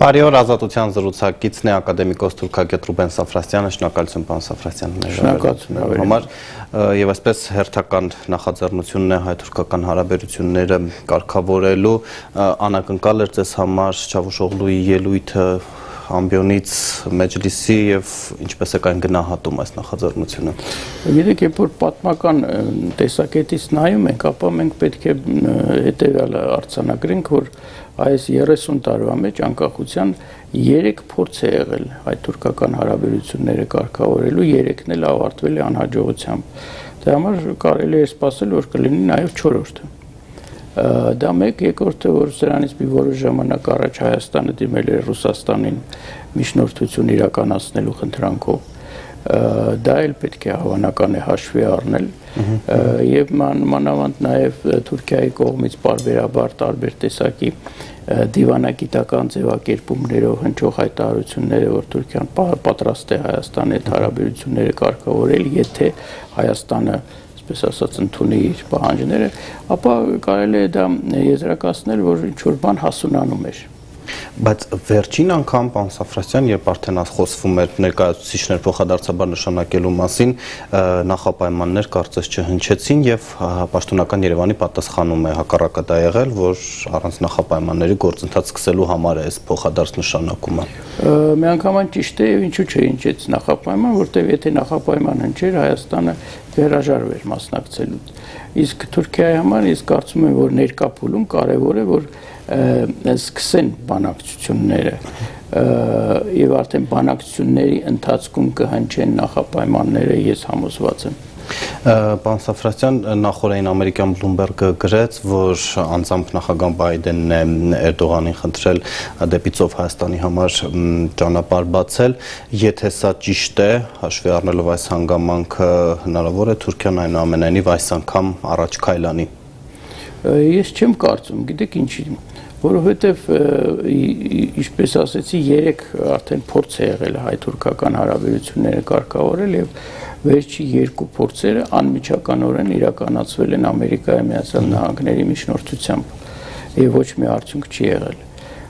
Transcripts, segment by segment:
Բարի օր, Ազատության զրուցակիցն է ակադեմիկոս Թուրքագետ Ռուբեն Սաֆրաստյանը, շնորհակալություն պարոն Սաֆրաստյան։ Շնորհակալություն համար եւ այսպես հերթական նախաձեռնությունն է հայ-թուրքական հարաբերությունները կարգավորելու, անակնկալ էր ձեզ համար Չավուշօղլուի ելույթը ամբիոնից մեջլիսի եւ ինչպես է կային գնահատում այս նախաձեռնությունը։ Գիտեք, երբ որ պատմական տեսակետից նայում ենք, ապա մենք պետք է հետեւյալը արձանագրենք, որ այս 30 տարվա մեջ անկախության 3 փորձ է եղել հայ-թուրքական հարաբերությունները կարգավորելու, 3-ն էլ ավարտվել է անհաջողությամբ։ Դա համար կարելի է սպասել, որ կլինի նաեւ 4-րդը։ Դա մեկ, երկրորդը, որ սրանից մի որոշ ժամանակ առաջ Հայաստանը դիմել է Ռուսաստանին միջնորդություն իրականացնելու խնդրանքով, դա էլ պետք է հավանական է հաշվի առնել, եւ մանավանդ նաեւ Թուրքիայի կողմից պարբերաբար տարբեր տեսակի դիվանագիտական ձևակերպումներով հնչող հայտարարությունները, որ Թուրքիան պատրաստ է Հայաստանի հետ հարաբերությունները կարգավորել, եթե Հայաստանը պես ասած ընդունի իր պահանջները, ապա կարելի է դա եզրակացնել, որ ինչ-որ բան հասունանում էր։ Բայց վերջին անգամ պարոն Սաֆրաստյան, երբ արդեն խոսվում էր ներկայացուցիչներ փոխադարձաբար նշանակելու մասին, նախապայմաններ կարծես չհնչեցին եւ պաշտոնական Երևանի պատասխանում է հակառակը դա եղել, որ առանց նախապայմանների գործընթաց սկսելու համար է այս փոխադարձ նշանակումը։ Միանգամայն ճիշտ է եւ ինչու՞ չհնչեց նախապայման, որտեւ եթե նախապայման հնչեր, Հայաստանը վերաժարվեր մասնակցելու։ Իսկ Թուրքիայի համար ես կարծում եմ, որ ներկա փուլում կարեւոր է, որ սկսեն բանակցությունները եւ արդեն բանակցությունների ընթացքում կհնչեն նախապայմանները, ես համոզված եմ։ Պարոն Սաֆրաստյան, նախորդին ամերիկյան Բլումբերգը գրեց, որ անձամբ նախագահ Բայդենն է Էրդողանին խնդրել դեպի ծով Հայաստանի համար ճանապարհ բացել, եթե սա ճիշտ է, հաշվի առնելով այս հանգամանքը, հնարավոր է Թուրքիան այնուամենայնիվ այս անգամ առաջ քայլանի։ Ես չեմ կարծում, գիտեք ինչի, որովհետև ինչպես ասեցի, 3 արդեն փորձ է եղել հայ-թուրքական հարաբերությունները կարգավորել եւ վերջի 2 փորձերը անմիջականորեն իրականացվել են Ամերիկայի Միացյալ Նահանգների միջնորդությամբ եւ ոչ մի արդյունք չի եղել։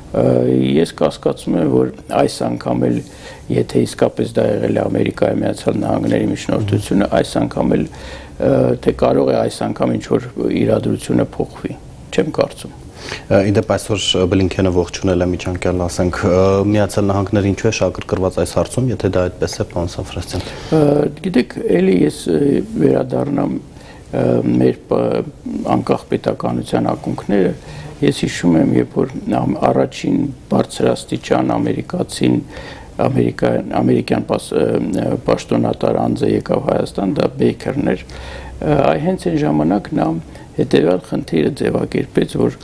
Ես կասկածում եմ, որ այս անգամ էլ, եթե իսկապես դա եղել է Ամերիկայի Միացյալ Նահանգների միջնորդությունը, այս անգամ էլ թե կարող է այս անգամ ինչ-որ իրադրությունը փոխվի, չեմ կարծում։ Իդեպ այսօր Բլինքենը ողջունել է միջանկյալ, ասենք, Միացյալ Նահանգները ինչու է շահագրգռված այս հարցում, եթե դա այդպես է, պարոն Սաֆրաստյան։ Գիտեք, էլի ես վերադառնամ մեր անկախ պետականության ակունքները, ես հիշում եմ, երբ որ առաջին բարձրաստիճան ամերիկացին ամերիկյան պաշտոնատար անձը եկավ Հայաստան, դա Բեյքերն էր, հենց այն ժամանակ նա հետևյալ խնդիրը ձևակերպեց, որ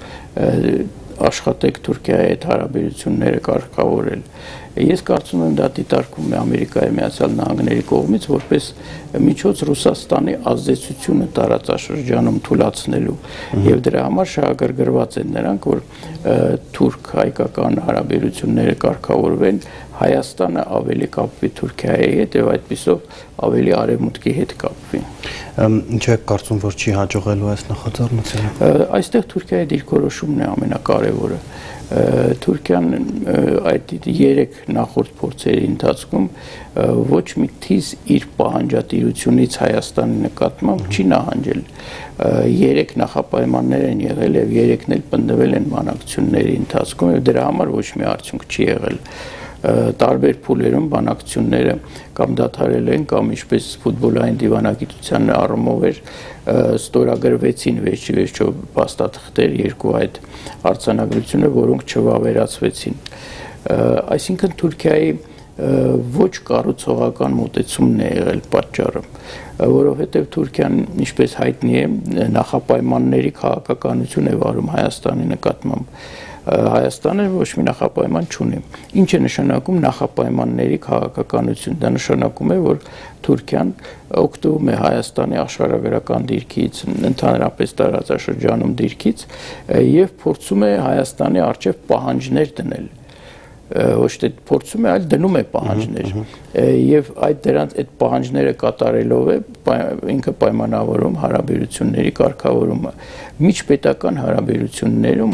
աշխատեք Թուրքիայի հետ հարաբերությունները կարգավորել։ Ես կարծում եմ դա դիտարկվում է Ամերիկայի Միացյալ Նահանգների կողմից որպես միջոց Ռուսաստանի ազդեցությունը տարածաշրջանում թուլացնելու եւ դրա համար շահագրգռված են նրանք, որ թուրք-հայկական հարաբերությունները կարգավորվեն, Հայաստանը ավելի կապվի Թուրքիայի հետ եւ այդպիսով ավելի արևմուտքի հետ կապվի։ Ինչ է կարծում, որ չի հաջողելու այս նախաձեռնությունը։ Այստեղ Թուրքիայի դիրքորոշումն է ամենակարևորը։ Թուրքիան այդ 3 նախորդ փորձերի ընթացքում ոչ մի թիզ իր պահանջատիրությունից Հայաստանի նկատմամբ չի նահանջել։ 3 նախապայմաններ են եղել եւ 3-ն էլ պնդվել են բանակցությունների ընթացքում եւ դրա համար ոչ մի արդյունք չի եղել։ Տարբեր փուլերում բանակցությունները կամ դադարել են կամ ինչպես ֆուտբոլային դիվանագիտության առումով էր ստորագրվեցին վերջիվերջո փաստաթղթեր 2 այդ արձանագրությունը, որոնք չվավերացվեցին։ Այսինքն Թուրքիայի ոչ կառուցողական մոտեցումն է եղել պատճառը, որովհետև Թուրքիան, ինչպես հայտնի է, նախապայմանների քաղաքականություն է վարում Հայաստանի նկատմամբ։ Հայաստանը ոչ մի նախապայման չունի։ Ինչ է նշանակում նախապայմանների քաղաքականություն։ Դա նշանակում է, որ Թուրքիան օգտվում է Հայաստանի աշխարհագրական դիրքից, ընդհանրապես տարածաշրջանում դիրքից եւ փորձում է Հայաստանի առջեւ պահանջներ դնել։ Ոչ թե փորձում է, այլ դնում է պահանջներ եւ այդ պահանջները կատարելով է ինքը պայմանավորում հարաբերությունների կարգավորումը։ Միջպետական հարաբերություններում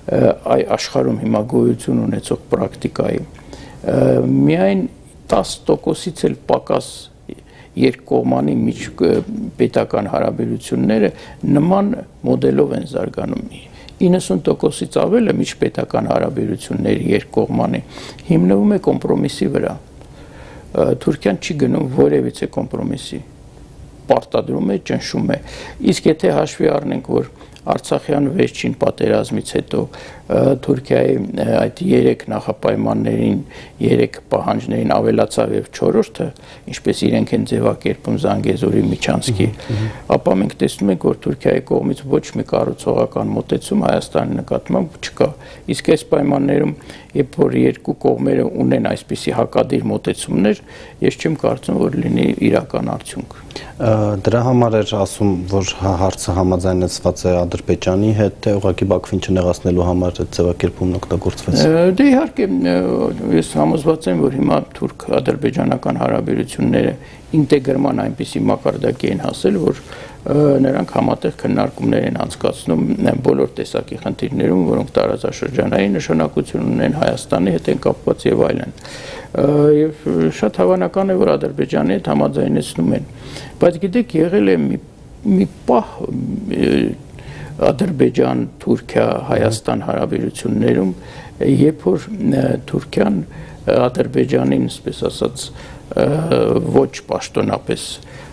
աշխարհում հիմա գոյություն ունեցող պրակտիկայի միայն 10%-ից էլ պակաս երկկողմանի միջպետական հարաբերությունները նման մոդելով են զարգանում 90%-ից ավելը միջպետական հարաբերությունների երկկողմանի հիմնվում է կոմպրոմիսի վրա Թուրքիան չի գնում որևիցե կոմպրոմիսի պարտադրում է ճնշում է իսկ եթե հաշվի առնենք որ Արցախյան վերջին պատերազմից հետո Թուրքիայի այդ 3 նախապայմաններին 3 պահանջներին ավելացավ եւ 4-րդը ինչպես իրենք են ձևակերպում Զանգեզուրի Միչանսկի ապա մենք տեսնում ենք որ Թուրքիայի կողմից ոչ մի կառուցողական մոտեցում Հայաստանի նկատմամբ չկա իսկ այս պայմաններում երբ որ երկու կողմերը ունեն այսպիսի հակադիր մոտեցումներ ես չեմ կարծում որ լինի իրական արդյունք Դրա համար էր ասում, որ հարցը համաձայնեցված է Ադրբեջանի հետ, թե ուղղակի Բաքվին չնեղացնելու համար այդ ձևակերպումն օգտագործվեց։ Դե իհարկե, ես համոզված եմ, որ հիմա թուրք-ադրբեջանական հարաբերությունները ինտեգրման այնպիսի մակարդակի են հասել, որ նրանք համատեղ քննարկումներ են անցկացնում բոլոր տեսակի խնդիրներում, որոնք տարածաշրջանային նշանակություն ունեն Հայաստանի հետ են կապված եւ այլն։ Եվ շատ հավանական է, որ Ադրբեջանի հետ համաձայնեցնում են։ Բայց գիտեք, եղել է մի պահ Ադրբեջան-Թուրքիա-Հայաստան հարաբերություններում, երբ որ Թուրքիան Ադրբեջանին, այսպես ասած, ոչ պաշտոնապես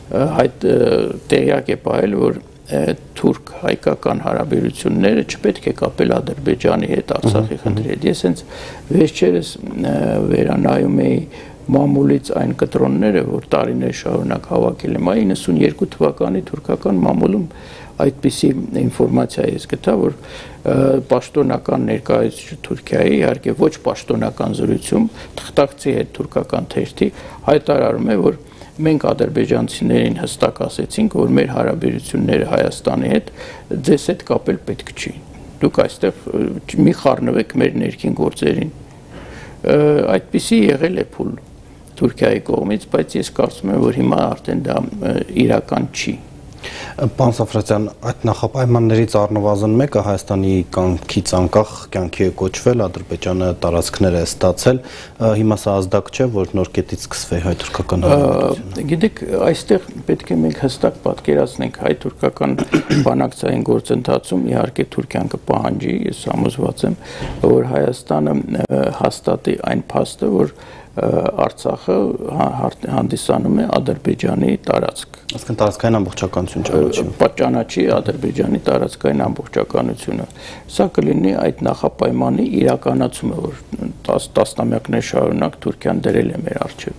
տեղյակ է պահել, որ թուրք-հայկական հարաբերությունները չպետք է կապել Ադրբեջանի հետ Արցախի խնդրի հետ։ Ես հենց վերջերս վերանայում էի մամուլից այն կտրոնները, որ տարիներ շարունակ հավաքել եմ, 92 թվականի թուրքական մամուլում այդպիսի ինֆորմացիա ես գտա, որ պաշտոնական ներկայացուցիչ Թուրքիայի, իհարկե ոչ պաշտոնական զրույցում, թղթակցի հետ թուրքական թերթի հայտարարում է, որ մենք ադրբեջանցիներին հստակ ասեցինք, որ մեր հարաբերությունները Հայաստանի հետ ձեզ հետ կապել պետք չի։ Դուք այստեղ մի խառնվեք մեր ներքին գործերին։ Այդպիսի եղել է փուլ Թուրքիայի կողմից, բայց ես կարծում եմ, որ հիմա արդեն դա իրական չի։ Պարոն Սաֆրաստյան, այդ նախապայմաններից առնվազն մեկը Հայաստանի կյանքից անկախ կյանքի է կոչվել, Ադրբեջանը տարածքներ է ստացել, հիմա սա ազդակ չէ, որ նոր կետից սկսվի հայ-թուրքական հարաբերությունը։ Գիտեք, այստեղ պետք է մենք հստակ պատկերացնենք հայ-թուրքական բանակցային գործընթացում, իհարկե Թուրքիան կպահանջի, ես համոզված եմ, որ Հայաստանը հաստատի այն փաստը, որ Արցախը հանդիսանում է Ադրբեջանի տարածք։ Այսինքն տարածքային ամբողջականություն ճանաչի։ Ճանաչի Ադրբեջանի տարածքային ամբողջականությունը։ Սա կլինի այդ նախապայմանի իրականացումը, որ տասնամյակներ շարունակ Թուրքիան դրել է մեր առջև։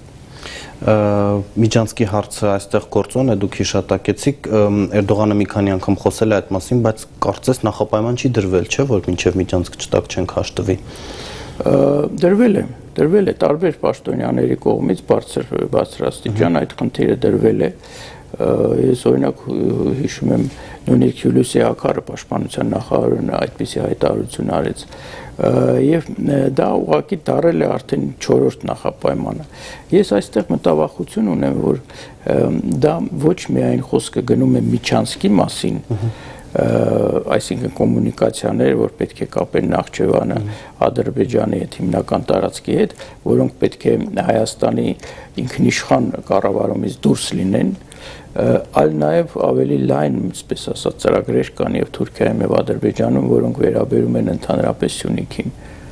Միջանցքի հարցը այստեղ գործոն է, դուք հիշատակեցիք, Էրդողանը մի քանի անգամ խոսել է այդ մասին, բայց կարծես նախապայման չի դրվել, չէ, որ մինչև Միջանցք չտակ չենք հաշտվի։ Դրվել է տարբեր պաշտոնյաների կողմից բարձրաստիճան այդ խնդիրը դրվել է։ Ես օրինակ հիշում եմ նույնիսկ Հյուլիսի Աքարը պաշտպանության նախարարը այդպիսի հայտարարություն արեց եւ դա ուղղակի դարել է արդեն 4-րդ նախապայմանը։ Ես այստեղ մտավախություն ունեմ, որ դա ոչ միայն խոսքը գնում է Միչանսկի մասին, այսինքն կոմունիկացիաներ, որ պետք է կապեն Նախճեվանը Ադրբեջանի հետ հիմնական տարածքի հետ, որոնք պետք է Հայաստանի ինքնիշխան կառավարումից դուրս լինեն, այլ նաև ավելի լայն, այսպես ասած, ծրագրեր կան եւ Թուրքիայում եւ Ադրբեջանում, որոնք վերաբերում են ընդհանրապես Սյունիքին։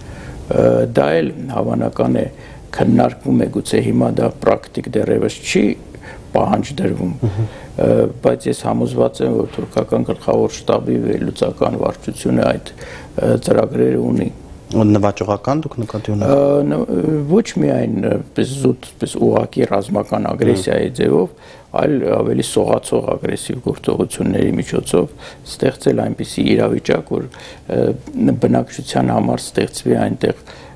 Դա էլ հավանական է քննարկվում է, գուցե հիմա դա պրակտիկ դեռևս չի պահանջ դրվում, բայց ես համոզված եմ, որ թուրքական գլխավոր շտաբի վերլուծական վարչությունը այդ ծրագրերը ունի։ Նվաճողական դուք նկատի ունեք։ Ոչ միայն պես ուղղակի ռազմական ագրեսիայի ձևով, այլ ավելի սողացող ագրեսիվ գործողությունների միջոցով ստեղծել այնպիսի իրավիճակ, որ բնակչության համար ստեղծվի այնտեղ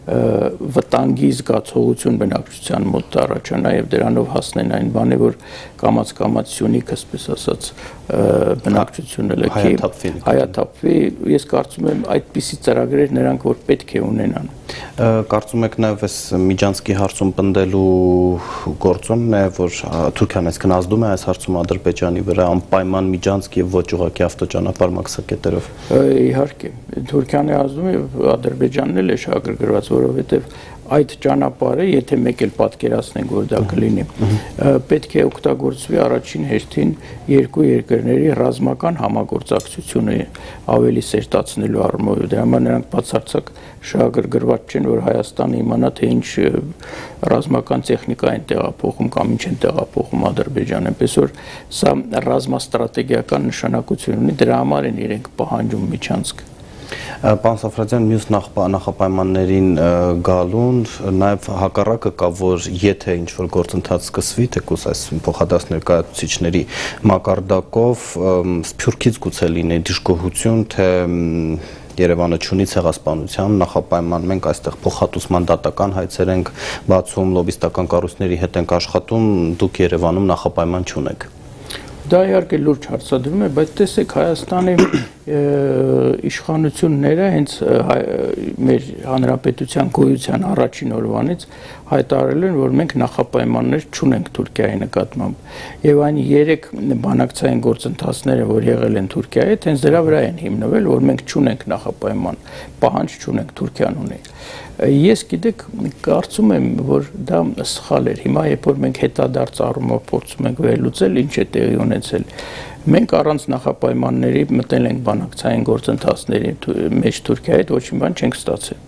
վտանգի զգացողություն բնակչության մոտ առաջանա եւ դրանով հասնեն այն բանի, որ կամաց Սյունիք, այսպես ասած, բնակչությունը լքի, հայաթափվի, ես կարծում եմ այդպիսի ծրագրեր նրանք որ պետք է ունենան։ Կարծում եք նաև այս միջանցքի հարցում պնդելու գործոնն է, որ Թուրքիան այսքան ազդում է այս հարցում Ադրբեջանի վրա անպայման միջանցք եւ ոչ ուղղակի ավտոճանապարհ մաքսակետերով։ Իհարկե, Թուրքիան է ազդում եւ Ադրբեջանն էլ է շահագրգռված, որովհետեւ այդ ճանապարհը, եթե մեկ էլ պատկերացնենք, որ դա կլինի, պետք է օգտագործվի առաջին հերթին երկու երկրների ռազմական համագործակցությունը ավելի սերտացնելու առումով։ Դրա համար նրանք բացարձակ շահագրգռված չեն, որ Հայաստանը իմանա, թե ինչ ռազմական տեխնիկա են տեղափոխում կամ ինչ են տեղափոխում Ադրբեջանը, այնպես որ սա ռազմաստրատեգիական նշանակություն ունի, դրա համար են իրենք պահանջում միջանցք։ Պարոն Սաֆրաստյան, մյուս նախապայմաններին գալուն նաև հակառակը կա, որ եթե ինչ-որ գործընթաց սկսվի, թեկուզ այս փոխադարձ ներկայացուցիչների մակարդակով, Սփյուռքից գուցե լինի դժգոհություն, թե Երևանը չունի ցեղասպանության նախապայման, մենք այստեղ փոխհատուցման դատական հայցեր ենք բացում, լոբիստական կառույցների հետ ենք աշխատում, դուք Երևանում նախապայման չունեք։ Դա իհարկե լուրջ հարցադրում է, բայց տեսեք Հայաստանի իշխանությունները հենց մեր հանրապետության գոյության առաջին օրվանից հայտարարել են, որ մենք նախապայմաններ չունենք Թուրքիայի նկատմամբ եւ այն 3 բանակցային գործընթացները, որ եղել են Թուրքիայի հետ, հենց դրա վրա են հիմնվել, որ մենք չունենք նախապայման, պահանջ չունենք, Թուրքիան ունի։ Ես գիտեք, կարծում եմ, որ դա սխալ էր։ Հիմա երբ որ մենք հետադարձ առումով փորձում ենք վերլուծել, ինչ է տեղի ունեցել, մենք առանց նախապայմանների մտնել ենք բանակցային գործընթացների մեջ Թուրքիայի հետ, ոչ մի բան չենք ստացել։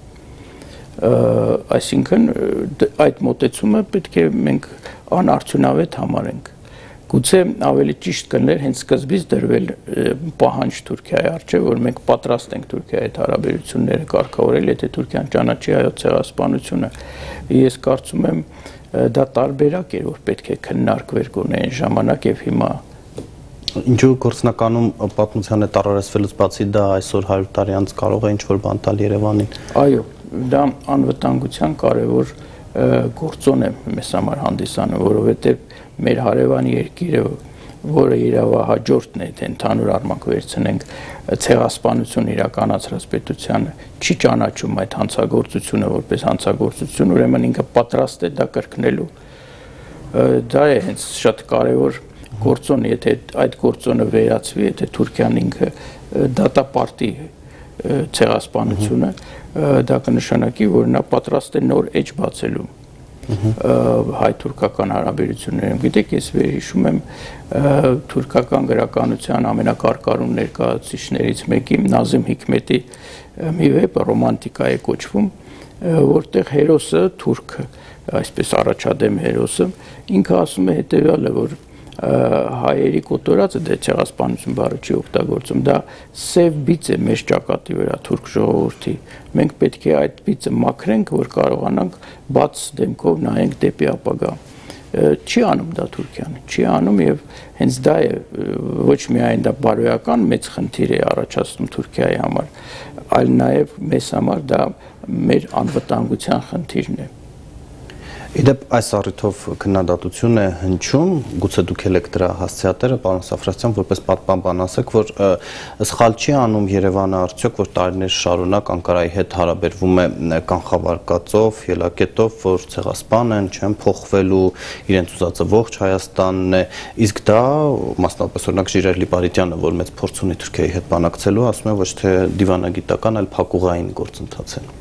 Այսինքն այդ մոտեցումը պետք է մենք անարդյունավետ համարենք։ Գուցե ավելի ճիշտ կներ հենց սկզբից դրվել պահանջ Թուրքիայի առջև, որ մենք պատրաստ ենք Թուրքիայի հետ հարաբերությունները կարգավորել, եթե Թուրքիան ճանաչի հայոց ցեղասպանությունը։ Ես կարծում եմ դա տարբերակ էր, որ պետք է քննարկվեր գոնե այն ժամանակ եւ հիմա։ Ինչու գործնականում պատմության հետ առերեսվելուց բացի դա այսօր 100 տարի անց կարող է ինչ-որ բան տալ Երևանին։ Այո, դա անվտանգության կարևոր գործոն է մեզ համար հանդիսանում, որովհետև մեր հարևան երկիրը, որը իրավահաջորդն է, թե ընդհանուր առմամբ վերցնենք ցեղասպանություն իրականացրած պետությանը, չի ճանաչում այդ հանցագործությունը որպես հանցագործություն, ուրեմն ինքը պատրաստ է դա կրկնելու։ Դա է հենց շատ կարևոր գործոն, եթե այդ գործոնը վերացվի, եթե Թուրքիան ինքը դատապարտի ցեղասպանությունը, դա կնշանակի, որ նա պատրաստ է նոր էջ բացելու հայ-թուրքական հարաբերություններում։ Գիտեք, ես վերհիշում եմ թուրքական գրականության ամենակարկառուն ներկայացուցիչներից մեկի Նազիմ Հիկմետի մի վեպ ռոմանտիկա է կոչվում, որտեղ հերոսը թուրքը, այսպես առաջադեմ հերոսը, ինքը ասում է հետևյալը, որ հայերի կոտորածը դե ցեղասպանություն բառը չի օգտագործում, դա սև բիծ է մեր ճակատի վրա թուրք ժողովրդի, մենք պետք է այդ բիծը մաքրենք, որ կարողանանք բաց դեմքով նայենք դեպի ապագա։ Չի անում դա Թուրքիան, չի անում եւ հենց դա է ոչ միայն դա բարոյական մեծ խնդիր է առաջացնում Թուրքիայի համար, այլ նաեւ մեզ համար դա մեր անվտանգության խնդիրն է։ Իդեպ այս առիթով քննադատություն է հնչում, գուցե դուք եք դրա հասցեատերը, պարոն Սաֆրաստյան, որպես պատմաբան ասեք, որ սխալ չի անում Երևանը արդյոք, որ տարիներ շարունակ Անկարայի հետ հարաբերվում է կանխավարկածով, ելակետով, որ ցեղասպան են, չեն փոխվելու, իրենց ուզածը ողջ Հայաստանն է, իսկ դա մասնավորապես օրինակ Ժիրայր Լիպարիտյանը, որ մեծ փորձ ունի Թուրքիայի հետ բանակցելու, ասում է ոչ թե դիվանագիտական, այլ փակուղային գործընթաց է։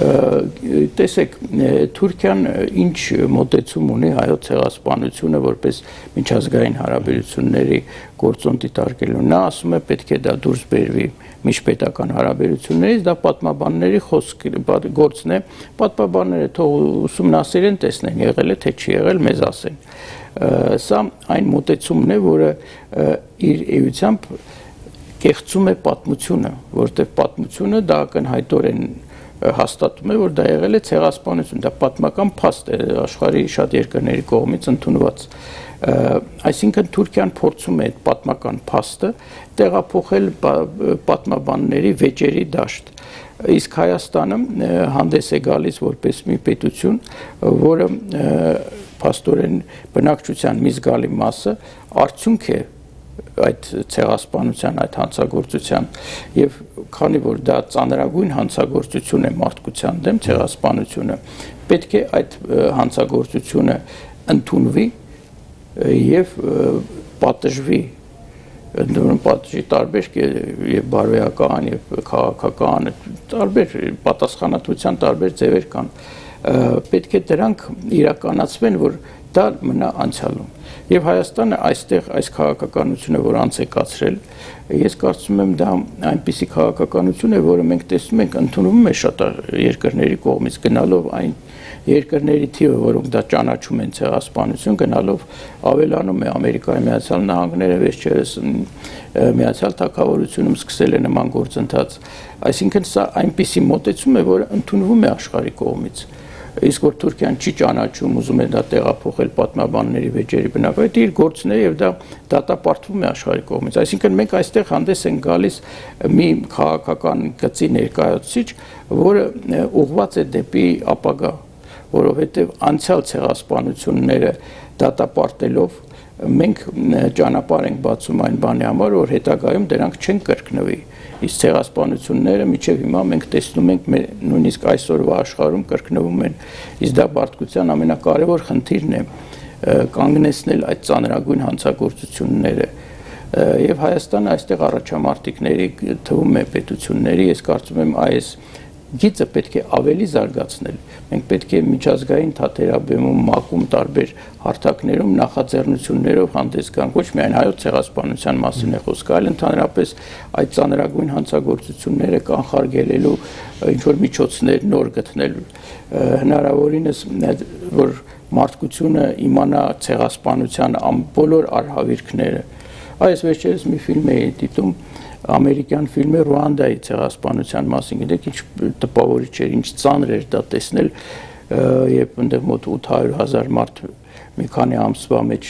Տեսեք, Թուրքիան ինչ մոտեցում ունի հայոց ցեղասպանությունը որպես միջազգային հարաբերությունների գործոն դիտարկելու։ Նա ասում է պետք է դա դուրս բերվի միջպետական հարաբերություններից, դա պատմաբանների գործն է, պատմաբանները թող ուսումնասիրեն, տեսնեն եղել է թե չի եղել, մեզ ասեն։ Սա այն մոտեցումն է, որը իր էությամբ կեղծում է պատմությունը, որտեղ պատմությունը դա ակնհայտորեն հաստատում է, որ դա եղել է ցեղասպանություն, դա պատմական փաստ է աշխարհի շատ երկրների կողմից ընդունված։ Այսինքն Թուրքիան փորձում է այդ պատմական փաստը տեղափոխել պատմաբանների վեճերի դաշտ։ Իսկ Հայաստանը հանդես է գալիս որպես մի պետություն, որը փաստորեն բնակչության մի զգալի մասը արդյունք է այդ ցեղասպանության, այդ հանցագործության, եւ քանի որ դա ծանրագույն հանցագործություն է մարդկության դեմ, ցեղասպանությունը, պետք է այդ հանցագործությունը ընդունվի եւ պատժվի, ընդունում պատժի տարբեր եւ բարոյական եւ քաղաքական տարբեր պատասխանատվության տարբեր ձևեր կան, պետք է դրանք իրականացվեն, որ դա մնա անցյալում։ Եվ Հայաստանը այստեղ այս քաղաքականությունը, որ անց է կացրել, ես կարծում եմ դա այնպիսի քաղաքականություն է, որը մենք տեսնում ենք ընդունվում է շատ երկրների կողմից, գնալով այն երկրների թիվը, որոնք դա ճանաչում են ցեղասպանություն, գնալով ավելանում է Ամերիկայի Միացյալ Նահանգները, վերջերս Միացյալ Թագավորությունում սկսել է նման գործընթաց, այսինքն սա այնպիսի մոտեցում է, որը ընդունվում է աշխարհի կողմից։ Իսկ որ Թուրքիան չի ճանաչում, ուզում է դա տեղափոխել պատմաբանների վեճերի բնակավայր, իր գործն է եւ դա դատապարտվում է աշխարհի կողմից։ Այսինքն մենք այստեղ հանդես ենք գալիս մի քաղաքական գծի ներկայացուցիչ, որը ուղղված է դեպի ապագա, որովհետեւ անցյալ ցեղասպանությունները դատապարտելով մենք ճանապարհ ենք բացում այն բանի համար, որ հետագայում դրանք չեն կրկնվի։ Իսկ ցեղասպանությունները մինչև հիմա մենք տեսնում ենք նույնիսկ այսօրվա աշխարհում կրկնվում են։ Իսկ դա բարդության ամենակարևոր խնդիրն է կանգնեցնել այդ ծանրագույն հանցագործությունները։ Եվ Հայաստանը այստեղ առաջամարտիկների թվում է պետությունների, ես կարծում եմ այս գիծը պետք է ավելի զարգացնել։ Մենք պետք է միջազգային թատերաբեմում, մակում տարբեր հարթակներում նախաձեռնություններով հանդես գանք, ոչ միայն հայոց ցեղասպանության մասին է խոսքը, այլ ընդհանրապես այդ ծանրագույն հանցագործությունները կանխարգելելու ինչ որ միջոցներ նոր գտնել, հնարավորինս որ մարդկությունը իմանա ցեղասպանության բոլոր արհավիրքները։ Այս վերջերս մի ֆիլմ էի դիտում, ամերիկյան ֆիլմ է Ռուանդայի ցեղասպանության մասին, գիտեք ինչ տպավորիչ էր, ինչ ծանր էր դա տեսնել, երբ այնտեղ մոտ 800,000 մարդ մի քանի ամսվա մեջ,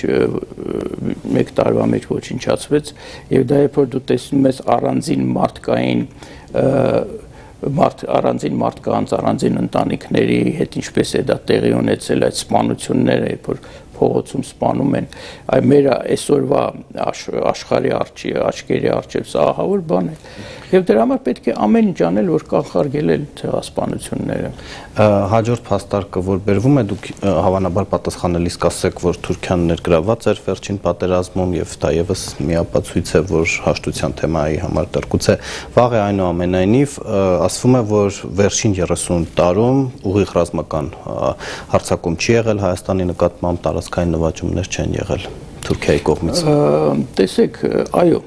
մեկ տարվա մեջ ոչնչացվեց, եւ դա երբ որ դու տեսնում ես առանձին մարդկային մարդկանց, առանձին ընտանիքների հետ ինչպես է դա տեղի ունեցել այդ սպանությունները, երբ որ փողոցում սպանում են, այ մեր այսօրվա աշխարհի աչքերի առջև սա ահավոր բան է։ Եվ դրա համար պետք է ամեն ինչ անել, որ կանխարգելել ցեղասպանությունները։ Հաջորդ փաստարկը, որ բերվում է, դուք հավանաբար պատասխանելիս կասեք, որ Թուրքիան ներգրաված էր վերջին պատերազմում եւ դա եւս մի ապացույց է, որ հաշտության թեմայի համար դեռ վաղ է, այնուամենայնիվ ասվում է, որ վերջին 30 տարում ուղիղ ռազմական հարձակում չի եղել Հայաստանի նկատմամբ, տարածքային նվաճումներ չեն եղել Թուրքիայի կողմից։ Տեսեք, այո,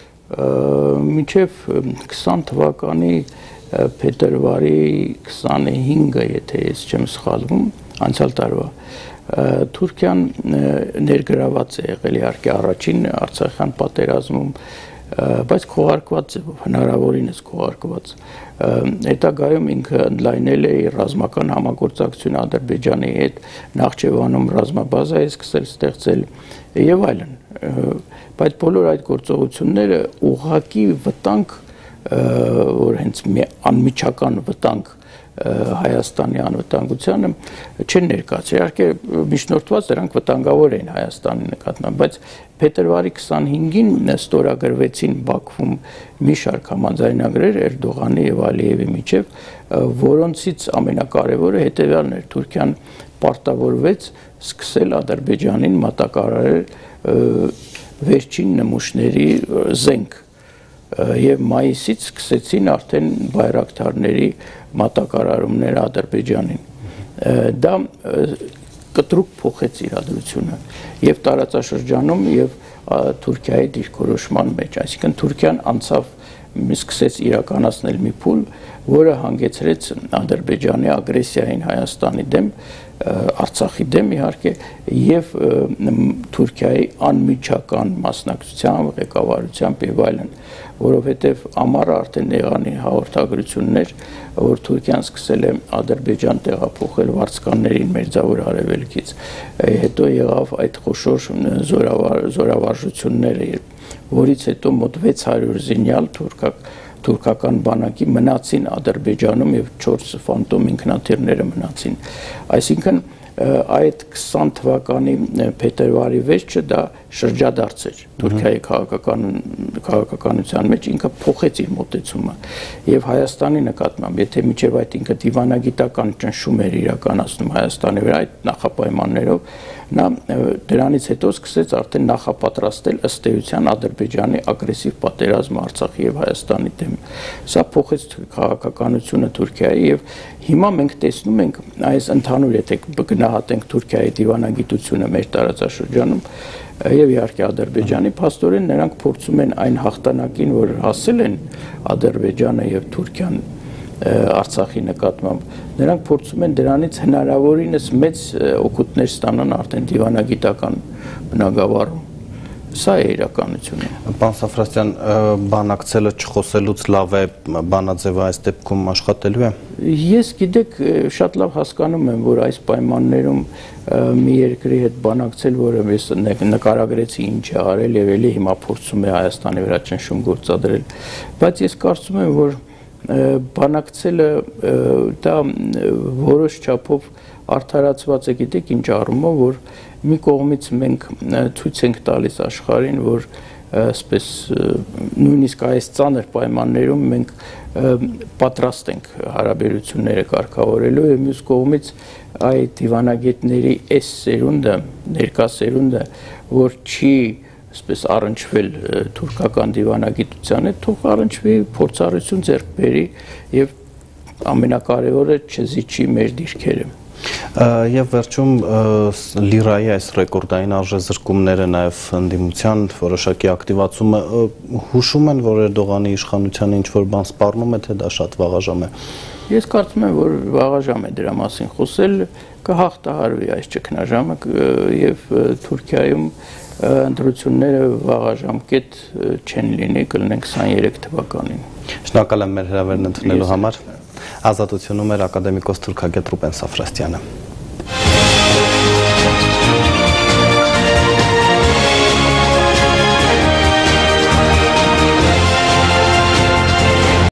մինչև 20 թվականի փետրվարի 25-ը, եթե ես չեմ սխալվում, անցյալ տարվա, Թուրքիան ներգրաված է եղել իհարկե առաջին Արցախյան պատերազմում, բայց քողարկված է, հնարավորինս քողարկված։ Հետագայում ինքը ընդլայնել է իր ռազմական համագործակցությունը Ադրբեջանի հետ, Նախճեվանում ռազմաբազա է սկսել ստեղծել եւ այլն։ Բայց բոլոր այդ գործողությունները ուղղակի վտանգ, որ հենց անմիջական վտանգ Հայաստանի անվտանգությանը չեն ներկայացրել։ Իհարկե միջնորդված դրանք վտանգավոր էին Հայաստանի նկատմամբ, բայց փետրվարի 25-ին ստորագրվեցին Բաքվում մի շարք համաձայնագրեր Էրդողանի եւ Ալիևի միջև, որոնցից ամենակարևորը հետեւյալն էր. Թուրքիան պարտավորվեց սկսել Ադրբեջանին մատակարարել վերջին նմուշների զենք եւ մայիսից սկսեցին արդեն բայրակթարների մատակարարումները Ադրբեջանին։ Դա կտրուկ փոխեց իրադրությունը եւ տարածաշրջանում եւ Թուրքիայի դիրքորոշման մեջ, այսինքն Թուրքիան անցավ սկսեց իրականացնել մի փուլ, որը հանգեցրեց Ադրբեջանի ագրեսիային Հայաստանի դեմ, Արցախի դեմ իհարկե եւ Թուրքիայի անմիջական մասնակցությամբ, ղեկավարությամբ եւ այլն, որովհետեւ ամառը արդեն եղանի հաղորդագրություններ, որ Թուրքիան սկսել է Ադրբեջան տեղափոխել վարձկաններին Մերձավոր Արևելքից, հետո եղավ այդ խոշոր զորավարժությունները, որից հետո մոտ 600 զինյալ թուրքական բանակի մնացին Ադրբեջանում եւ 4 ֆանտոմ ինքնաթիռները մնացին։ Այսինքն այդ 20 թվականի փետրվարի վերջը դա շրջադարձ էր Թուրքիայի քաղաքականության մեջ, ինքը փոխեց իր մոտեցումը եւ Հայաստանի նկատմամբ, եթե միջև այդ ինքը դիվանագիտական ճնշում էր իրականացնում Հայաստանի վրա այդ նախապայմաններով, նա դրանից հետո սկսեց արդեն նախապատրաստել ըստ էության Ադրբեջանի ագրեսիվ պատերազմը Արցախի եւ Հայաստանի դեմ։ Սա փոխեց քաղաքականությունը Թուրքիայի եւ հիմա մենք տեսնում ենք այս ընդհանուր, եթե գնահատենք Թուրքիայի դիվանագիտությունը մեր տարածաշրջանում եւ իհարկե Ադրբեջանի, փաստորեն նրանք փորձում են այն հաղթանակին, որ հասել են Ադրբեջանը եւ Թուրքիան Արցախի նկատմամբ, նրանք փորձում են դրանից հնարավորինս մեծ օգուտներ ստանան արդեն դիվանագիտական բնագավառում։ Սա է իրականությունը։ Պարոն Սաֆրաստյան, բանակցելը չխոսելուց լավ է բանաձևը այս դեպքում աշխատելու է։ Ես գիտեք շատ լավ հասկանում եմ, որ այս պայմաններում մի երկրի հետ բանակցել, որը ես նկարագրեցի ինչ է արել եւ ելի հիմա փորձում է Հայաստանի վրա ճնշում գործադրել, բայց ես կարծում եմ, որ բանակցելը դա որոշ չափով արդարացված է, գիտեք ինչ առումով, որ մի կողմից մենք ցույց ենք տալիս աշխարհին, որ այսպես նույնիսկ այս ծանր պայմաններում մենք պատրաստ ենք հարաբերությունները կարգավորելու եւ մյուս կողմից այդ դիվանագետների այս սերունդը, ներկա սերունդը, որ չի այսպես առնչվել թուրքական դիվանագիտության հետ, թող առնչվի փորձառություն ձեռք բերի եւ ամենակարևորը չզիջի մեր դիրքերը։ Եվ վերջում լիրայի այս ռեկորդային արժեզրկումները, նաև ընդդիմության որոշակի ակտիվացումը հուշում են, որ Էրդողանի իշխանությանը ինչ-որ բան սպառնում է, թե դա շատ վաղաժամ է։ Ես կարծում եմ, որ վաղաժամ է դրա մասին խոսել, կհաղթահարվի այս ճգնաժամը եւ Թուրքիայում ընտրությունները վաղաժամկետ չեն լինի, կլինեն 23 թվականին։ Շնորհակալ եմ մեր հրավերն ընդունելու համար։ Ազատությունում էր ակադեմիկոս Թուրքագետ Ռուբեն Սաֆրաստյանը։